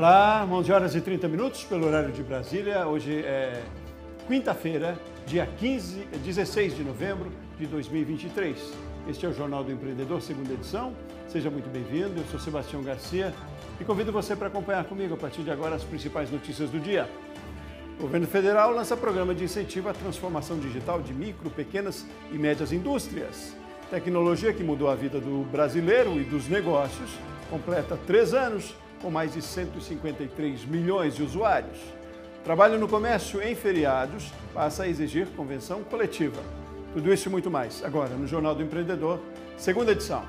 Olá, 11 horas e 30 minutos pelo horário de Brasília. Hoje é quinta-feira, dia 16 de novembro de 2023. Este é o Jornal do Empreendedor, segunda edição. Seja muito bem-vindo, eu sou Sebastião Garcia e convido você para acompanhar comigo a partir de agora as principais notícias do dia. O governo federal lança programa de incentivo à transformação digital de micro, pequenas e médias indústrias. Tecnologia que mudou a vida do brasileiro e dos negócios completa 3 anos com mais de 153 milhões de usuários. Trabalho no comércio em feriados passa a exigir convenção coletiva. Tudo isso e muito mais, agora no Jornal do Empreendedor, segunda edição.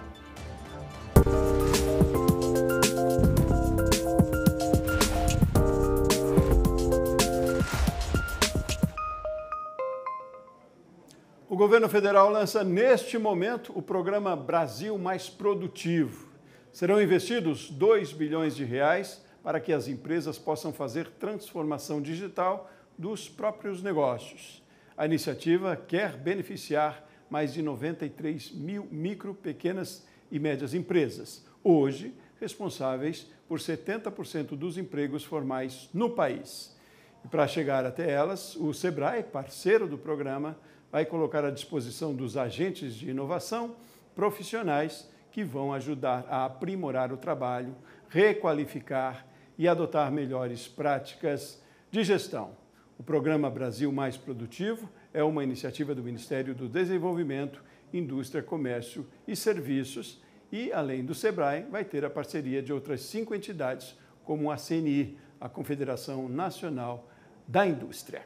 O governo federal lança neste momento o programa Brasil Mais Produtivo. Serão investidos 2 bilhões de reais para que as empresas possam fazer transformação digital dos próprios negócios. A iniciativa quer beneficiar mais de 93 mil micro, pequenas e médias empresas, hoje responsáveis por 70% dos empregos formais no país. E para chegar até elas, o Sebrae, parceiro do programa, vai colocar à disposição dos agentes de inovação profissionais que vão ajudar a aprimorar o trabalho, requalificar e adotar melhores práticas de gestão. O programa Brasil Mais Produtivo é uma iniciativa do Ministério do Desenvolvimento, Indústria, Comércio e Serviços e, além do Sebrae, vai ter a parceria de outras 5 entidades, como a CNI, a Confederação Nacional da Indústria.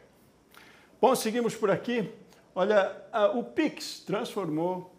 Bom, seguimos por aqui. Olha, o Pix transformou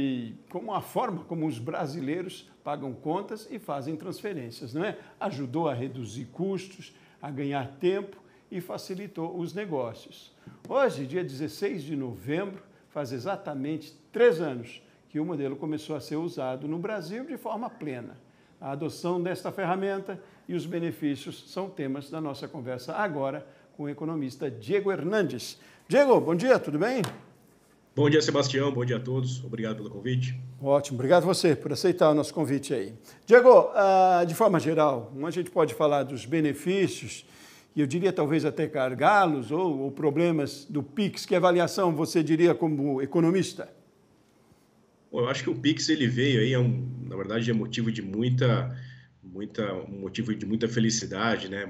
como a forma como os brasileiros pagam contas e fazem transferências, não é? Ajudou a reduzir custos, a ganhar tempo e facilitou os negócios. Hoje, dia 16 de novembro, faz exatamente 3 anos que o modelo começou a ser usado no Brasil de forma plena. A adoção desta ferramenta e os benefícios são temas da nossa conversa agora com o economista Diego Hernandes. Diego, bom dia, tudo bem? Bom dia, Sebastião. Bom dia a todos. Obrigado pelo convite. Ótimo. Obrigado você por aceitar o nosso convite aí. Diego, de forma geral, a gente pode falar dos benefícios, e eu diria talvez até gargalos ou problemas do Pix. Que avaliação você diria como economista? Bom, eu acho que o Pix ele veio aí, na verdade, é motivo de muita felicidade, né?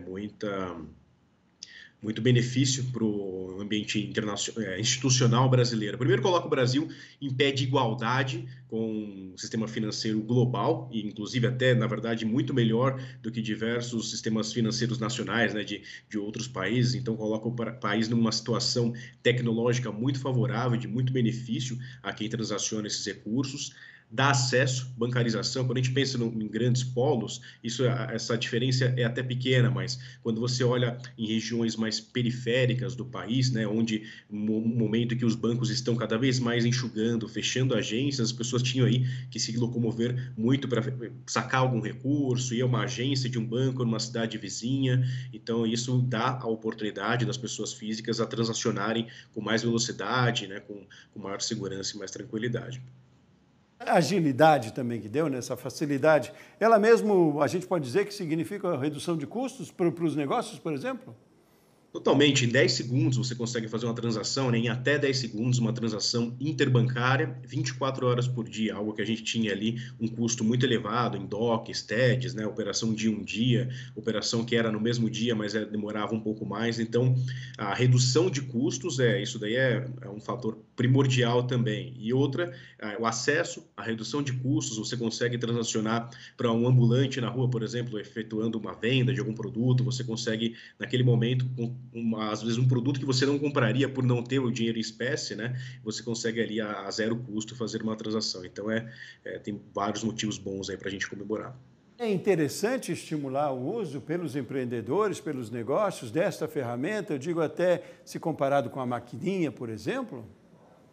Muito benefício para o ambiente institucional brasileiro. Primeiro, coloca o Brasil em pé de igualdade com o sistema financeiro global, e inclusive até, na verdade, muito melhor do que diversos sistemas financeiros nacionais, né, de outros países. Então, coloca o país numa situação tecnológica muito favorável, de muito benefício a quem transaciona esses recursos. Dá acesso, bancarização. Quando a gente pensa em grandes polos, essa diferença é até pequena, mas quando você olha em regiões mais periféricas do país, né, onde no momento que os bancos estão cada vez mais enxugando, fechando agências, as pessoas tinham aí que se locomover muito para sacar algum recurso, ir a uma agência de um banco numa cidade vizinha. Então, isso dá a oportunidade das pessoas físicas a transacionarem com mais velocidade, né, com maior segurança e mais tranquilidade. A agilidade também que deu, nessa facilidade, ela mesmo, a gente pode dizer que significa a redução de custos para os negócios, por exemplo? Totalmente, em 10 segundos você consegue fazer uma transação, né, em até 10 segundos, uma transação interbancária, 24 horas por dia, algo que a gente tinha ali um custo muito elevado em DOCs, TEDs, né, operação de um dia, operação que era no mesmo dia, mas demorava um pouco mais. Então, a redução de custos, isso daí é um fator primordial também. E outra, o acesso, a redução de custos, você consegue transacionar para um ambulante na rua, por exemplo, efetuando uma venda de algum produto, você consegue, naquele momento, às vezes um produto que você não compraria por não ter o dinheiro em espécie, né? Você consegue ali a zero custo fazer uma transação. Então, tem vários motivos bons aí para a gente comemorar. É interessante estimular o uso pelos empreendedores, pelos negócios desta ferramenta, eu digo até se comparado com a maquininha, por exemplo?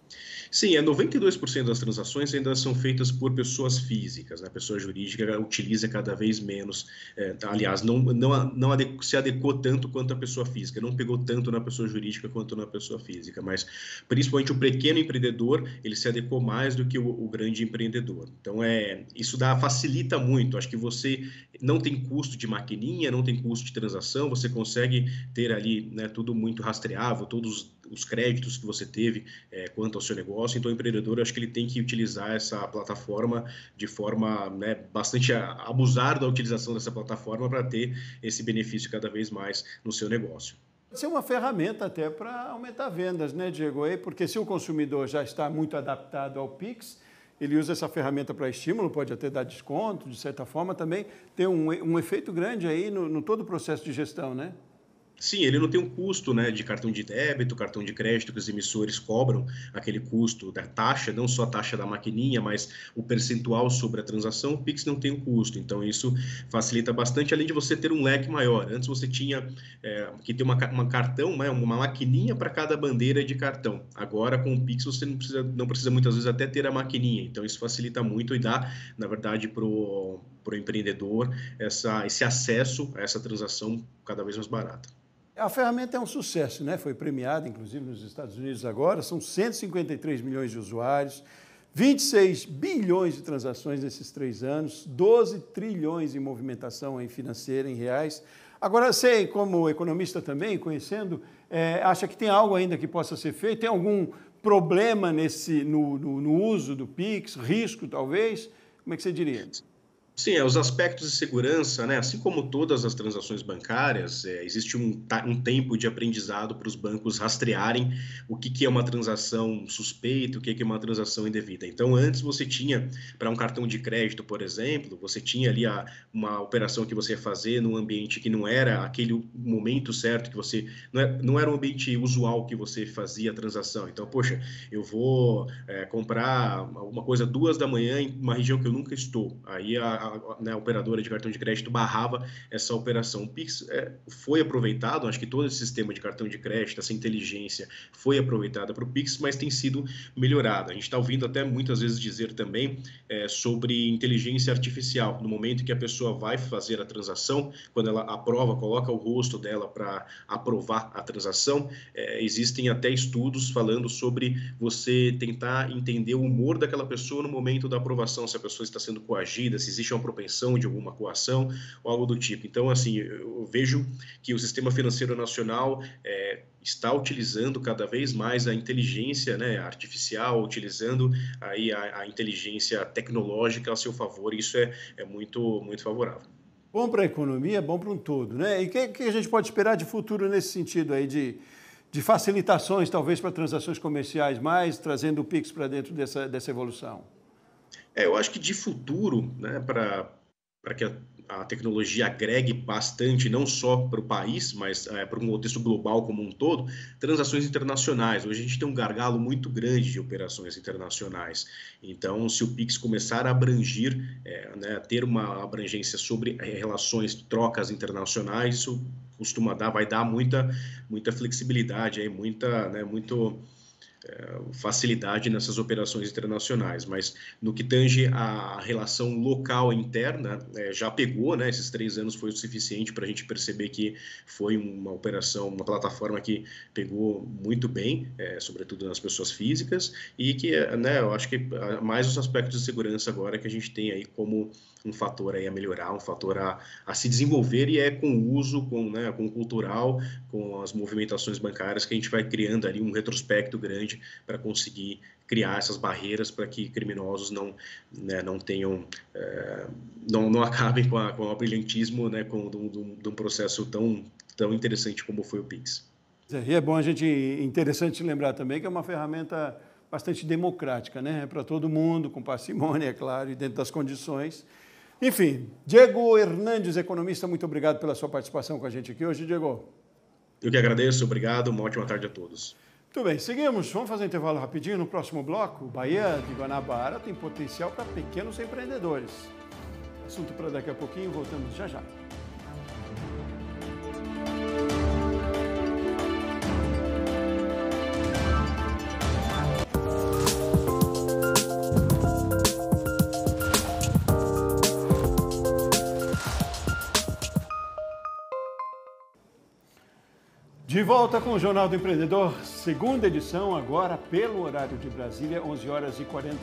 Sim, 92% das transações ainda são feitas por pessoas físicas, né? A pessoa jurídica utiliza cada vez menos, aliás, não se adequou tanto quanto a pessoa física, não pegou tanto na pessoa jurídica quanto na pessoa física, mas principalmente o pequeno empreendedor, ele se adequou mais do que o grande empreendedor. Então, isso facilita muito, acho que você não tem custo de maquininha, não tem custo de transação, você consegue ter ali, né, tudo muito rastreável, todos os créditos que você teve quanto ao seu negócio. Então, o empreendedor, eu acho que ele tem que utilizar essa plataforma de forma, né, bastante abusar da utilização dessa plataforma para ter esse benefício cada vez mais no seu negócio. Pode ser uma ferramenta até para aumentar vendas, né, Diego? Porque se o consumidor já está muito adaptado ao Pix, ele usa essa ferramenta para estímulo, pode até dar desconto, de certa forma, também tem um efeito grande aí no todo o processo de gestão, né? Sim, ele não tem um custo, né, de cartão de débito, cartão de crédito que os emissores cobram, aquele custo da taxa, não só a taxa da maquininha, mas o percentual sobre a transação. O Pix não tem um custo, então isso facilita bastante, além de você ter um leque maior. Antes você tinha que ter uma cartão, né, uma maquininha para cada bandeira de cartão. Agora, com o Pix, você não precisa muitas vezes até ter a maquininha, então isso facilita muito e dá, na verdade, para o empreendedor esse acesso a essa transação cada vez mais barata. A ferramenta é um sucesso, né? Foi premiada, inclusive, nos Estados Unidos agora. São 153 milhões de usuários, 26 bilhões de transações nesses 3 anos, 12 trilhões em movimentação financeira em reais. Agora, você, como economista também, conhecendo, acha que tem algo ainda que possa ser feito? Tem algum problema no uso do Pix? Risco, talvez? Como é que você diria? Sim, os aspectos de segurança, né? Assim como todas as transações bancárias, existe um tempo de aprendizado para os bancos rastrearem o que é uma transação suspeita, o que é uma transação indevida. Então, antes você tinha, para um cartão de crédito, por exemplo, você tinha ali uma operação que você ia fazer num ambiente que não era aquele momento certo, que você não era um ambiente usual que você fazia a transação. Então, poxa, eu vou comprar alguma coisa 2 da manhã em uma região que eu nunca estou. Aí a operadora de cartão de crédito barrava essa operação. O Pix foi aproveitado, acho que todo esse sistema de cartão de crédito, essa inteligência foi aproveitada para o Pix, mas tem sido melhorada. A gente está ouvindo até muitas vezes dizer também sobre inteligência artificial. No momento que a pessoa vai fazer a transação, quando ela aprova, coloca o rosto dela para aprovar a transação, existem até estudos falando sobre você tentar entender o humor daquela pessoa no momento da aprovação, se a pessoa está sendo coagida, se existe uma propensão de alguma coação ou algo do tipo. Então, assim, eu vejo que o sistema financeiro nacional está utilizando cada vez mais a inteligência, né, artificial, utilizando aí a inteligência tecnológica a seu favor. Isso é muito, muito favorável. Bom para a economia, bom para um todo, né? E o que a gente pode esperar de futuro nesse sentido aí, de facilitações, talvez, para transações comerciais mais, trazendo o Pix para dentro dessa evolução? Eu acho que de futuro, né, para que a tecnologia agregue bastante, não só para o país, mas para um contexto global como um todo, transações internacionais. Hoje a gente tem um gargalo muito grande de operações internacionais. Então, se o Pix começar a abrangir, né, ter uma abrangência sobre relações, trocas internacionais, isso vai dar muita flexibilidade, aí, muito facilidade nessas operações internacionais, mas no que tange a relação local interna, já pegou, né? Esses 3 anos foi o suficiente para a gente perceber que foi uma operação, uma plataforma que pegou muito bem, sobretudo nas pessoas físicas, e que, né, eu acho que mais os aspectos de segurança agora que a gente tem aí como um fator aí a melhorar, um fator a se desenvolver, e com o uso, com o cultural, com as movimentações bancárias que a gente vai criando ali um retrospecto grande para conseguir criar essas barreiras para que criminosos não tenham, não acabem com o brilhantismo, né, de um processo tão interessante como foi o Pix. E é bom interessante lembrar também que é uma ferramenta bastante democrática, né? Para todo mundo, com parcimônia, é claro, e dentro das condições. Enfim, Diego Hernandes, economista, muito obrigado pela sua participação com a gente aqui hoje, Diego. Eu que agradeço, obrigado, uma ótima tarde a todos. Muito bem, seguimos. Vamos fazer um intervalo rapidinho. No próximo bloco, Baía de Guanabara tem potencial para pequenos empreendedores. Assunto para daqui a pouquinho, voltamos já já. De volta com o Jornal do Empreendedor, segunda edição, agora pelo horário de Brasília, 11 horas e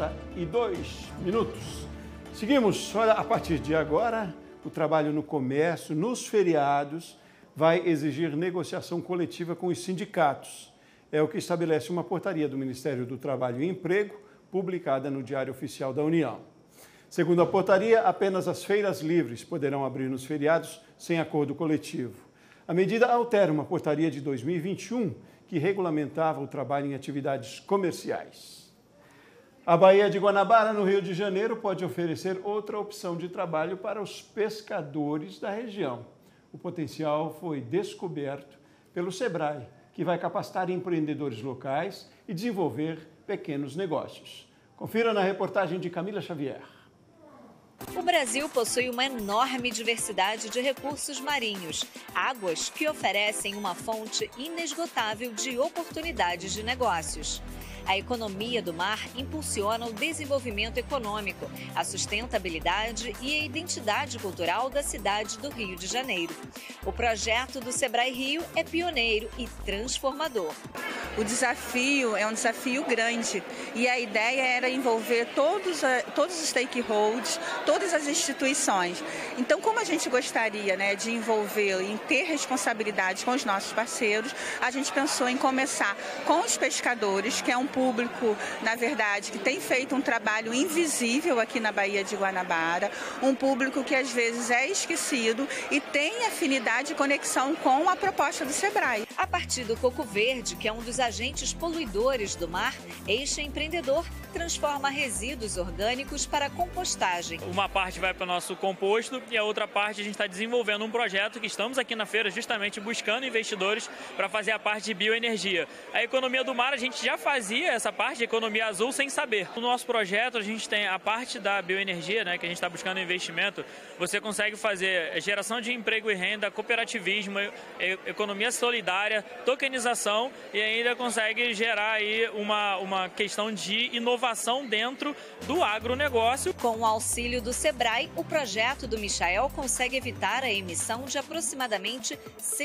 42 minutos. Seguimos, olha, a partir de agora, o trabalho no comércio, nos feriados, vai exigir negociação coletiva com os sindicatos. É o que estabelece uma portaria do Ministério do Trabalho e Emprego, publicada no Diário Oficial da União. Segundo a portaria, apenas as feiras livres poderão abrir nos feriados sem acordo coletivo. A medida altera uma portaria de 2021 que regulamentava o trabalho em atividades comerciais. A Baía de Guanabara, no Rio de Janeiro, pode oferecer outra opção de trabalho para os pescadores da região. O potencial foi descoberto pelo SEBRAE, que vai capacitar empreendedores locais e desenvolver pequenos negócios. Confira na reportagem de Camila Xavier. O Brasil possui uma enorme diversidade de recursos marinhos, águas que oferecem uma fonte inesgotável de oportunidades de negócios. A economia do mar impulsiona o desenvolvimento econômico, a sustentabilidade e a identidade cultural da cidade do Rio de Janeiro. O projeto do SEBRAE Rio é pioneiro e transformador. O desafio é um desafio grande e a ideia era envolver todos os stakeholders, todas as instituições. Então, como a gente gostaria, de envolver e ter responsabilidade com os nossos parceiros, a gente pensou em começar com os pescadores, que é um público, na verdade, que tem feito um trabalho invisível aqui na Baía de Guanabara, um público que às vezes é esquecido e tem afinidade e conexão com a proposta do SEBRAE. A partir do coco verde, que é um dos agentes poluidores do mar, este empreendedor transforma resíduos orgânicos para compostagem. Uma parte vai para o nosso composto e a outra parte a gente está desenvolvendo um projeto que estamos aqui na feira justamente buscando investidores para fazer a parte de bioenergia. A economia do mar a gente já fazia essa parte de economia azul sem saber. No nosso projeto a gente tem a parte da bioenergia, que a gente está buscando investimento. Você consegue fazer geração de emprego e renda, cooperativismo, economia solidária, tokenização e ainda consegue gerar aí uma questão de inovação dentro do agronegócio. Com o auxílio do SEBRAE, o projeto do Michael consegue evitar a emissão de aproximadamente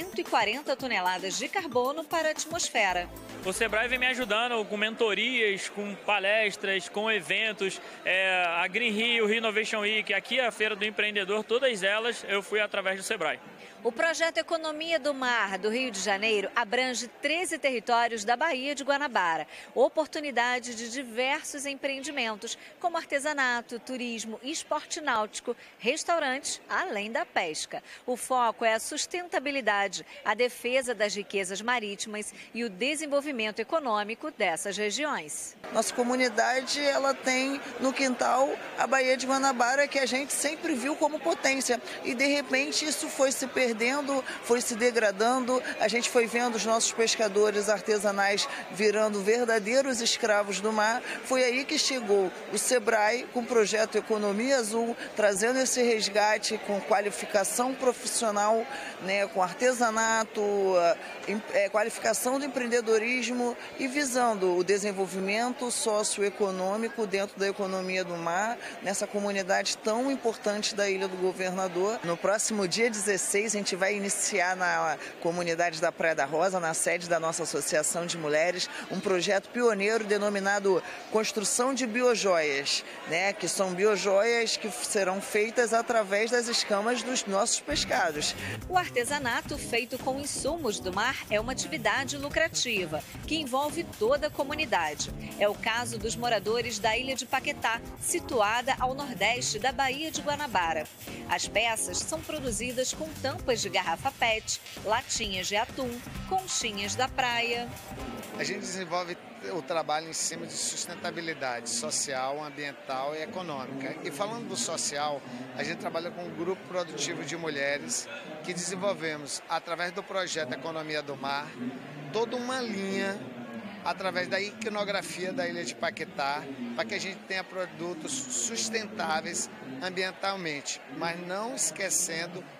140 toneladas de carbono para a atmosfera. O SEBRAE vem me ajudando com mentorias, com palestras, com eventos, a Green Rio, Rio Innovation Week, aqui a Feira do Empreendedor, todas elas eu fui através do SEBRAE. O projeto Economia do Mar do Rio de Janeiro abrange 13 territórios da Baía de Guanabara, oportunidade de diversos empreendimentos, como artesanato, turismo, esporte náutico, restaurantes, além da pesca. O foco é a sustentabilidade, a defesa das riquezas marítimas e o desenvolvimento econômico dessas regiões. Nossa comunidade, ela tem no quintal a Baía de Guanabara, que a gente sempre viu como potência, e de repente isso foi se perdendo, foi se degradando, a gente foi vendo os nossos pescadores artesanais virando verdadeiros escravos do mar. Foi aí que chegou o SEBRAE com o projeto Economia Azul, trazendo esse resgate com qualificação profissional, com artesanato, qualificação do empreendedorismo e visando o desenvolvimento socioeconômico dentro da economia do mar, nessa comunidade tão importante da Ilha do Governador. No próximo dia 16, a gente vai iniciar na comunidade da Praia da Rosa, na sede da nossa Associação de Mulheres, um projeto pioneiro denominado Construção de Biojoias, que são biojoias que serão feitas através das escamas dos nossos pescados. O artesanato feito com insumos do mar é uma atividade lucrativa, que envolve toda a comunidade. É o caso dos moradores da Ilha de Paquetá, situada ao nordeste da Baía de Guanabara. As peças são produzidas com tampas de garrafa PET, latinhas de atum, conchinhas da praia. A gente desenvolve o trabalho em cima de sustentabilidade social, ambiental e econômica. E falando do social, a gente trabalha com um grupo produtivo de mulheres que desenvolvemos, através do projeto Economia do Mar, toda uma linha através da iconografia da Ilha de Paquetá, para que a gente tenha produtos sustentáveis ambientalmente, mas não esquecendo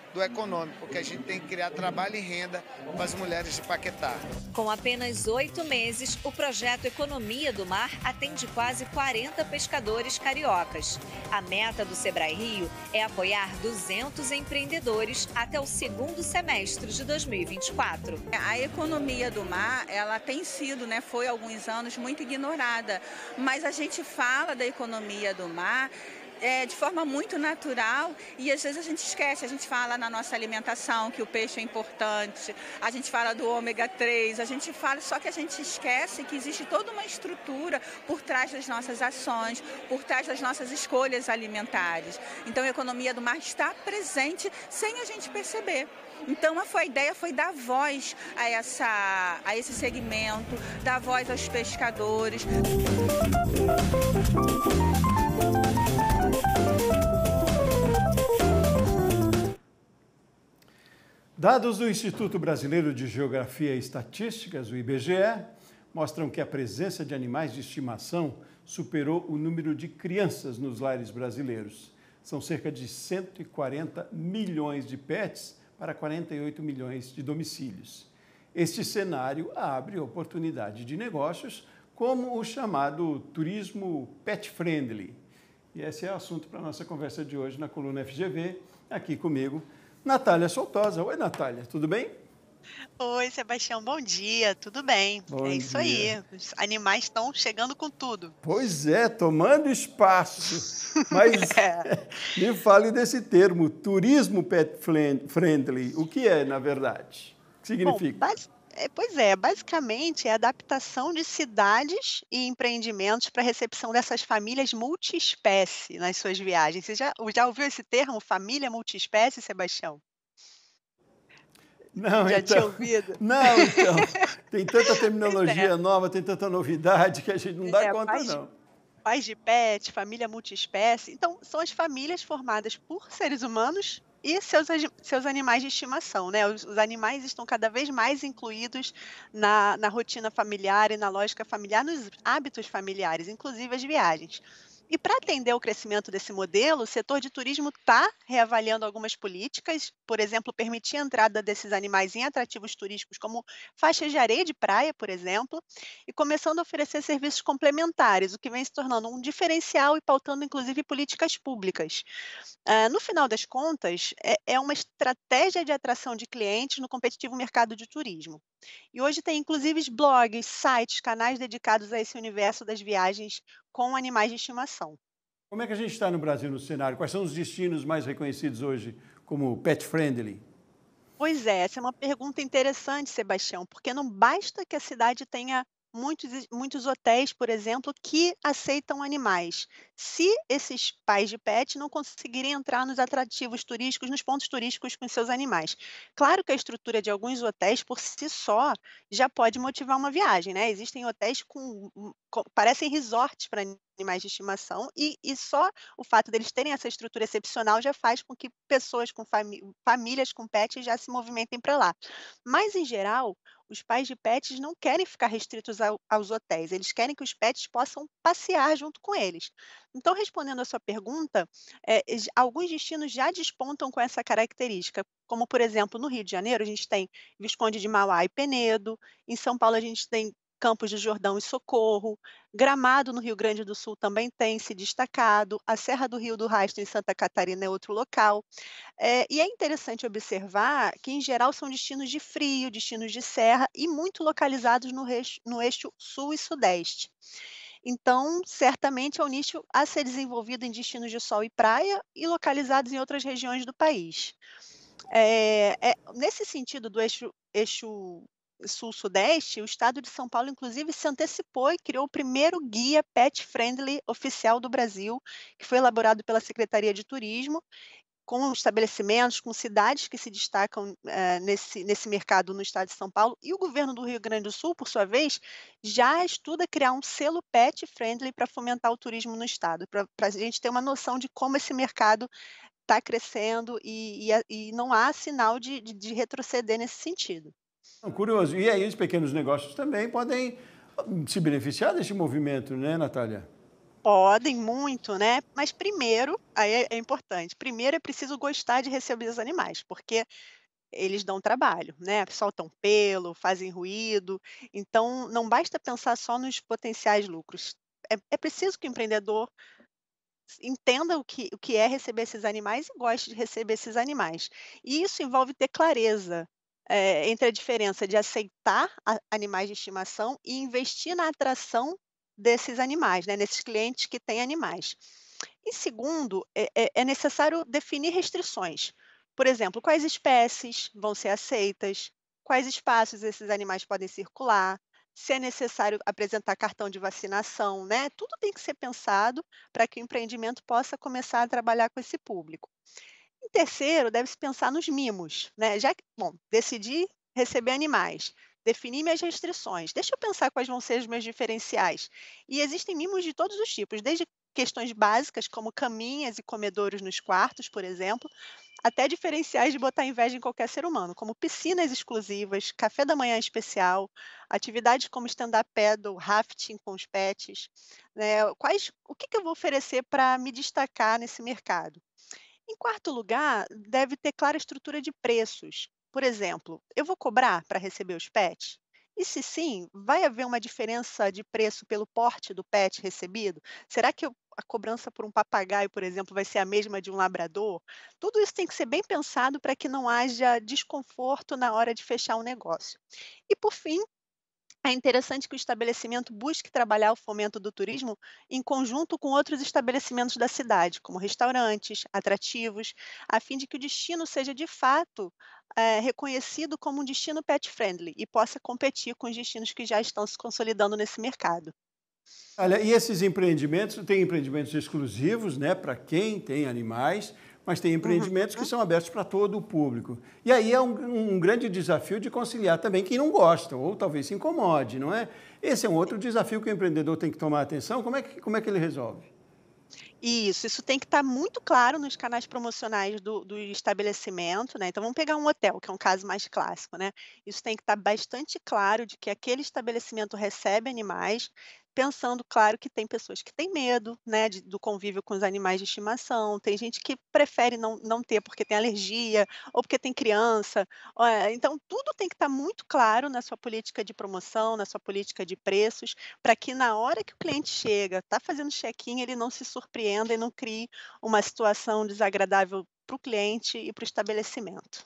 do econômico, porque a gente tem que criar trabalho e renda para as mulheres de Paquetá. Com apenas 8 meses, o projeto Economia do Mar atende quase 40 pescadores cariocas. A meta do Sebrae Rio é apoiar 200 empreendedores até o segundo semestre de 2024. A economia do mar, ela tem sido, foi há alguns anos muito ignorada, mas a gente fala da economia do mar de forma muito natural e às vezes a gente esquece, a gente fala na nossa alimentação que o peixe é importante, a gente fala do ômega 3, a gente fala, só que a gente esquece que existe toda uma estrutura por trás das nossas ações, por trás das nossas escolhas alimentares. Então a economia do mar está presente sem a gente perceber. Então a ideia foi dar voz a esse segmento, dar voz aos pescadores. Dados do Instituto Brasileiro de Geografia e Estatísticas, o IBGE, mostram que a presença de animais de estimação superou o número de crianças nos lares brasileiros. São cerca de 140 milhões de pets para 48 milhões de domicílios. Este cenário abre oportunidade de negócios, como o chamado turismo pet-friendly. E esse é o assunto para a nossa conversa de hoje na coluna FGV, aqui comigo, Natália Soltosa. Oi, Natália, tudo bem? Oi, Sebastião, bom dia, tudo bem? Bom É isso dia. aí, os animais estão chegando com tudo. Pois é, tomando espaço. Mas me fale desse termo, turismo pet-friendly. O que é, na verdade? O que significa? Bom, basicamente é a adaptação de cidades e empreendimentos para a recepção dessas famílias multiespécie nas suas viagens. Você já ouviu esse termo, família multiespécie, Sebastião? Não, Já então, tinha ouvido? Não, então. Tem tanta terminologia nova, tem tanta novidade que a gente não dá conta, não. Pais de pet, família multiespécie. Então, são as famílias formadas por seres humanos e seus animais de estimação, né? Os animais estão cada vez mais incluídos na rotina familiar e na lógica familiar, nos hábitos familiares, inclusive as viagens. E para atender ao crescimento desse modelo, o setor de turismo está reavaliando algumas políticas, por exemplo, permitir a entrada desses animais em atrativos turísticos, como faixas de areia de praia, por exemplo, e começando a oferecer serviços complementares, o que vem se tornando um diferencial e pautando, inclusive, políticas públicas. No final das contas, é uma estratégia de atração de clientes no competitivo mercado de turismo. E hoje tem, inclusive, blogs, sites, canais dedicados a esse universo das viagens com animais de estimação. Como é que a gente está no Brasil no cenário? Quais são os destinos mais reconhecidos hoje como pet-friendly? Pois é, essa é uma pergunta interessante, Sebastião, porque não basta que a cidade tenha muitos hotéis, por exemplo, que aceitam animais. Se esses pais de pet não conseguirem entrar nos atrativos turísticos, nos pontos turísticos com seus animais. Claro que a estrutura de alguns hotéis, por si só, já pode motivar uma viagem, né? Existem hotéis parecem resorts para animais de estimação e só o fato deles terem essa estrutura excepcional já faz com que pessoas com famílias com pets já se movimentem para lá. Mas, em geral, os pais de pets não querem ficar restritos aos hotéis, eles querem que os pets possam passear junto com eles. Então, respondendo à sua pergunta, alguns destinos já despontam com essa característica, como, por exemplo, no Rio de Janeiro, a gente tem Visconde de Mauá e Penedo, em São Paulo a gente tem Campos do Jordão e Socorro, Gramado, no Rio Grande do Sul, também tem se destacado, a Serra do Rio do Rastro, em Santa Catarina, é outro local. E é interessante observar que, em geral, são destinos de frio, destinos de serra e muito localizados no eixo sul e sudeste. Então, certamente é um nicho a ser desenvolvido em destinos de sol e praia e localizados em outras regiões do país. Nesse sentido do eixo sul-sudeste, o estado de São Paulo, inclusive, se antecipou e criou o primeiro guia pet-friendly oficial do Brasil, que foi elaborado pela Secretaria de Turismo, com estabelecimentos, com cidades que se destacam nesse mercado no estado de São Paulo. E o governo do Rio Grande do Sul, por sua vez, já estuda criar um selo pet-friendly para fomentar o turismo no estado, para a gente ter uma noção de como esse mercado está crescendo e não há sinal de retroceder nesse sentido. Curioso. E aí os pequenos negócios também podem se beneficiar desse movimento, né, Natália? Podem muito, né, mas primeiro, aí é importante, primeiro é preciso gostar de receber os animais, porque eles dão trabalho, né, soltam pelo, fazem ruído, então não basta pensar só nos potenciais lucros. É preciso que o empreendedor entenda o que é receber esses animais e goste de receber esses animais. E isso envolve ter clareza, entre a diferença de aceitar animais de estimação e investir na atração desses animais, né, nesses clientes que têm animais. E segundo, é necessário definir restrições. Por exemplo, quais espécies vão ser aceitas, quais espaços esses animais podem circular, se é necessário apresentar cartão de vacinação, né? Tudo tem que ser pensado para que o empreendimento possa começar a trabalhar com esse público. Em terceiro, deve-se pensar nos mimos, né? Já que, bom, decidi receber animais, definir minhas restrições, deixa eu pensar quais vão ser os meus diferenciais. E existem mimos de todos os tipos, desde questões básicas, como caminhas e comedouros nos quartos, por exemplo, até diferenciais de botar inveja em qualquer ser humano, como piscinas exclusivas, café da manhã especial, atividades como stand-up paddle, rafting com os pets, né? O que eu vou oferecer para me destacar nesse mercado? Em quarto lugar, deve ter clara estrutura de preços. Por exemplo, eu vou cobrar para receber os pets? E se sim, vai haver uma diferença de preço pelo porte do pet recebido? Será que a cobrança por um papagaio, por exemplo, vai ser a mesma de um labrador? Tudo isso tem que ser bem pensado para que não haja desconforto na hora de fechar um negócio. E por fim, é interessante que o estabelecimento busque trabalhar o fomento do turismo em conjunto com outros estabelecimentos da cidade, como restaurantes, atrativos, a fim de que o destino seja de fato reconhecido como um destino pet friendly e possa competir com os destinos que já estão se consolidando nesse mercado. Olha, e esses empreendimentos, tem empreendimentos exclusivos, né, para quem tem animais, mas tem Uhum. empreendimentos que são abertos para todo o público. E aí é um grande desafio de conciliar também quem não gosta, ou talvez se incomode, não é? Esse é um outro desafio que o empreendedor tem que tomar atenção. Como é que ele resolve? Isso tem que estar muito claro nos canais promocionais do estabelecimento, né, então vamos pegar um hotel, que é um caso mais clássico, né, isso tem que estar bastante claro de que aquele estabelecimento recebe animais, pensando, claro, que tem pessoas que têm medo, né, do convívio com os animais de estimação, tem gente que prefere não ter porque tem alergia ou porque tem criança, então tudo tem que estar muito claro na sua política de promoção, na sua política de preços, para que na hora que o cliente chega, está fazendo check-in, ele não se surpreenda e não crie uma situação desagradável para o cliente e para o estabelecimento.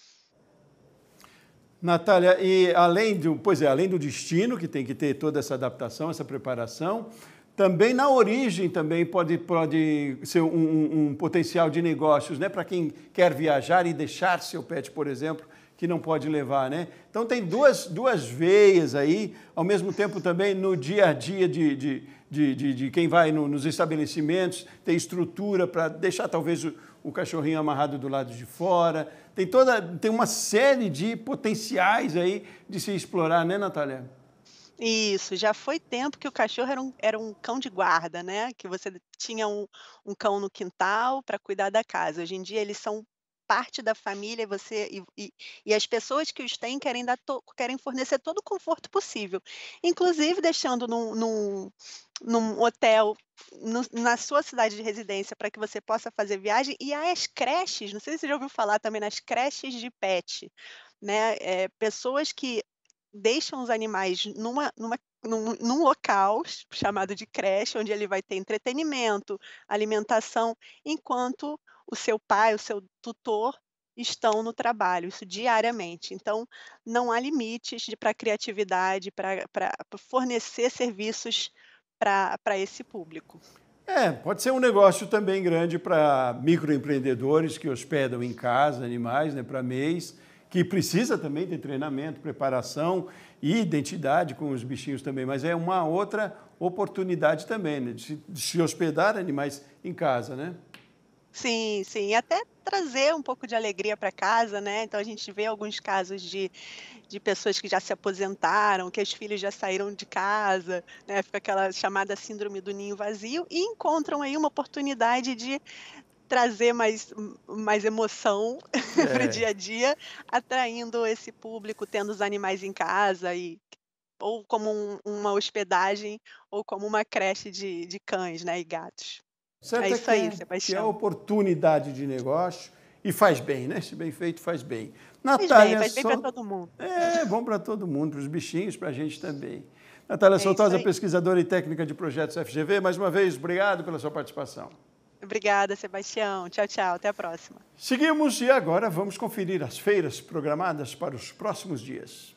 Natália, e além do destino, que tem que ter toda essa adaptação, essa preparação, também na origem também pode ser um potencial de negócios, né? Para quem quer viajar e deixar seu pet, por exemplo, que não pode levar, né? Então tem duas veias aí, ao mesmo tempo também no dia a dia de quem vai nos estabelecimentos, tem estrutura para deixar talvez o cachorrinho amarrado do lado de fora, tem uma série de potenciais aí de se explorar, né, Natália? Isso, já foi tempo que o cachorro era um cão de guarda, né, que você tinha um cão no quintal para cuidar da casa. Hoje em dia eles são parte da família e as pessoas que os têm querem fornecer todo o conforto possível, inclusive deixando num hotel na sua cidade de residência para que você possa fazer viagem, e as creches, não sei se você já ouviu falar também nas creches de pet, né, pessoas que deixam os animais num local chamado de creche, onde ele vai ter entretenimento, alimentação, enquanto o seu pai, o seu tutor estão no trabalho, isso diariamente. Então, não há limites para a criatividade, para fornecer serviços para esse público. Pode ser um negócio também grande para microempreendedores que hospedam em casa animais, né, para mês, que precisa também de treinamento, preparação e identidade com os bichinhos também, mas é uma outra oportunidade também, né, de se hospedar animais em casa, né? Sim, sim, e até trazer um pouco de alegria para casa, né, então a gente vê alguns casos de pessoas que já se aposentaram, que os filhos já saíram de casa, né, fica aquela chamada síndrome do ninho vazio, e encontram aí uma oportunidade de trazer mais emoção para o dia a dia, atraindo esse público, tendo os animais em casa e ou como uma hospedagem, ou como uma creche de cães, né, e gatos. Certo É é isso aí, que é Sebastião. oportunidade de negócio e faz bem, né? Se bem feito, faz bem. Faz bem para todo mundo. É bom para todo mundo, para os bichinhos, para a gente também. Natália isso Soltosa, aí. pesquisadora e técnica de projetos FGV, mais uma vez, obrigado pela sua participação. Obrigada, Sebastião. Tchau, tchau. Até a próxima. Seguimos e agora vamos conferir as feiras programadas para os próximos dias.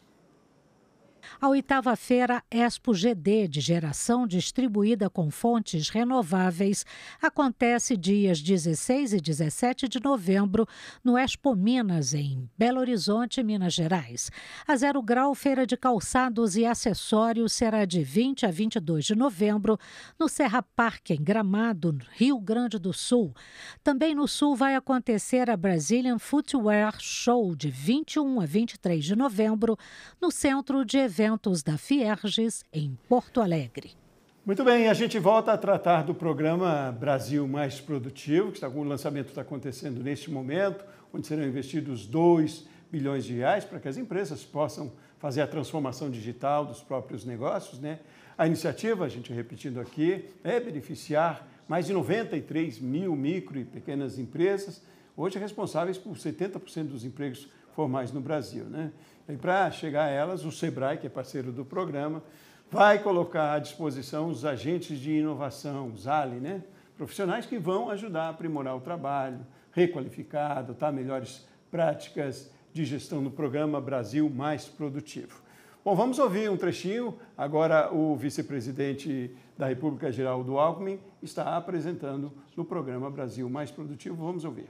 A 8ª Feira Expo GD de geração distribuída com fontes renováveis acontece dias 16 e 17 de novembro no Expo Minas, em Belo Horizonte, Minas Gerais. A Zero Grau Feira de Calçados e Acessórios será de 20 a 22 de novembro no Serra Parque, em Gramado, Rio Grande do Sul. Também no Sul vai acontecer a Brazilian Footwear Show de 21 a 23 de novembro no Centro de Eventos da Fierges, em Porto Alegre. Muito bem, a gente volta a tratar do programa Brasil Mais Produtivo, que o lançamento está acontecendo neste momento, onde serão investidos 2 bilhões de reais para que as empresas possam fazer a transformação digital dos próprios negócios, né? A iniciativa, a gente repetindo aqui, é beneficiar mais de 93 mil micro e pequenas empresas, hoje responsáveis por 70% dos empregos formais no Brasil, né? E para chegar a elas, o Sebrae, que é parceiro do programa, vai colocar à disposição os agentes de inovação, os ALI, né? Profissionais que vão ajudar a aprimorar o trabalho, requalificar, adotar melhores práticas de gestão no programa Brasil Mais Produtivo. Bom, vamos ouvir um trechinho. Agora o vice-presidente da República, Geraldo Alckmin, está apresentando no programa Brasil Mais Produtivo. Vamos ouvir.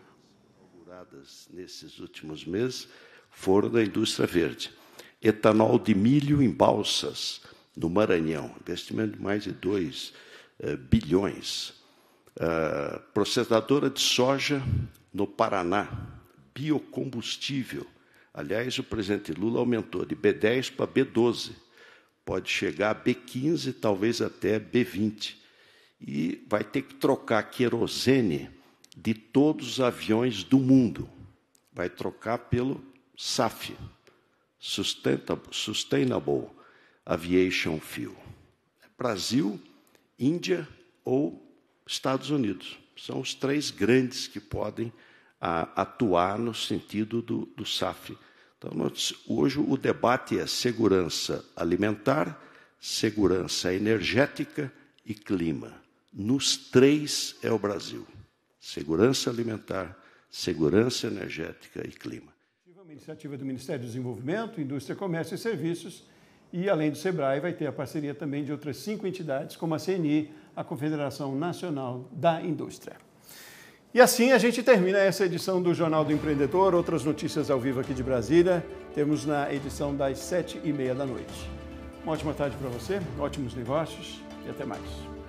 Nesses últimos meses foram da indústria verde. Etanol de milho em balsas, no Maranhão, investimento de mais de 2 bilhões. Processadora de soja no Paraná, biocombustível. Aliás, o presidente Lula aumentou de B10 para B12, pode chegar a B15, talvez até B20. E vai ter que trocar querosene de todos os aviões do mundo. Vai trocar pelo SAF, Sustainable Aviation Fuel. Brasil, Índia ou Estados Unidos. São os 3 grandes que podem atuar no sentido do SAF. Então, hoje o debate é segurança alimentar, segurança energética e clima. Nos 3 é o Brasil. Segurança alimentar, segurança energética e clima. Uma iniciativa do Ministério do Desenvolvimento, Indústria, Comércio e Serviços e, além do Sebrae, vai ter a parceria também de outras 5 entidades, como a CNI, a Confederação Nacional da Indústria. E assim a gente termina essa edição do Jornal do Empreendedor. Outras notícias ao vivo aqui de Brasília, temos na edição das 7h30 da noite. Uma ótima tarde para você, ótimos negócios e até mais.